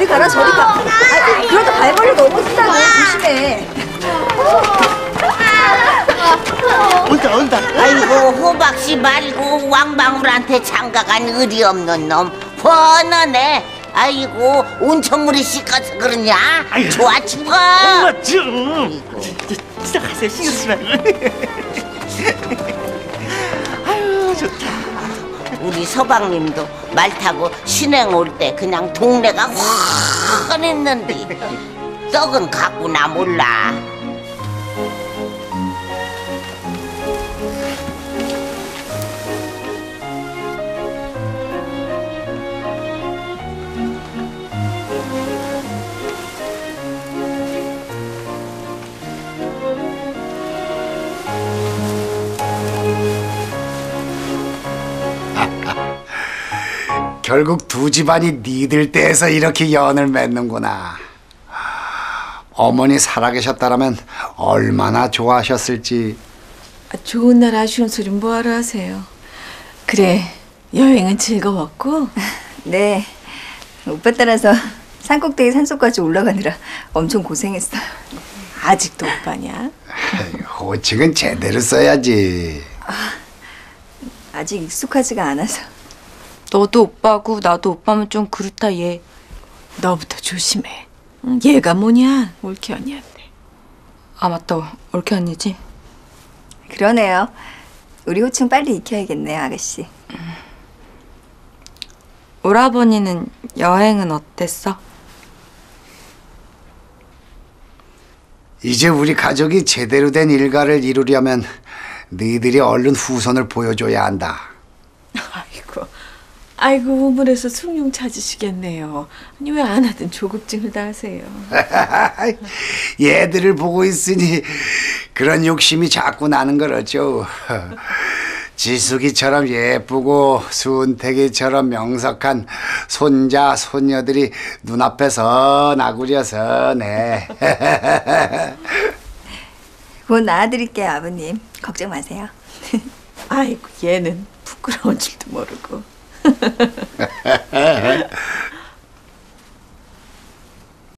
가라 저리 가. 아, 그러다 발벌레 넘어진다고. 조심해. 온다. 아이고 호박씨 말고 왕방울한테 장가간 의리 없는 놈 뻔하네. 아이고 온천물이 씻어서 그러냐? 좋아 죽어. 엄마 좀 진짜 가세요. 신경 쓰지 말고. 아유 좋다. 우리 서방님도 말 타고 신행 올 때 그냥 동네가 환했는데 떡은 갖구나 몰라. 결국 두 집안이 니들 떼에서 이렇게 연을 맺는구나. 어머니 살아계셨다라면 얼마나 좋아하셨을지. 좋은 날 아쉬운 소리 뭐하러 하세요. 그래, 여행은 즐거웠고? 네. 오빠 따라서 산꼭대기 산속까지 올라가느라 엄청 고생했어요. 아직도 오빠냐? 호칭은 제대로 써야지. 아직 익숙하지가 않아서. 너도 오빠고 나도 오빠면 좀 그렇다 얘. 너부터 조심해. 얘가 뭐냐? 올케 언니한테. 아 맞다, 올케 언니지? 그러네요. 우리 호칭 빨리 익혀야겠네요, 아가씨. 오라버니는 여행은 어땠어? 이제 우리 가족이 제대로 된 일가를 이루려면 너희들이 얼른 후손을 보여줘야 한다. 아이고 우물에서 숭늉 찾으시겠네요. 아니 왜 안 하든 조급증을 다 하세요. 얘들을 보고 있으니 그런 욕심이 자꾸 나는 걸 어쩌. 지숙이처럼 예쁘고 순택이처럼 명석한 손자 손녀들이 눈앞에서 나구려서 네. 곧 낳아드릴게요, 아버님. 걱정 마세요. 아이고 얘는 부끄러운 줄도 모르고.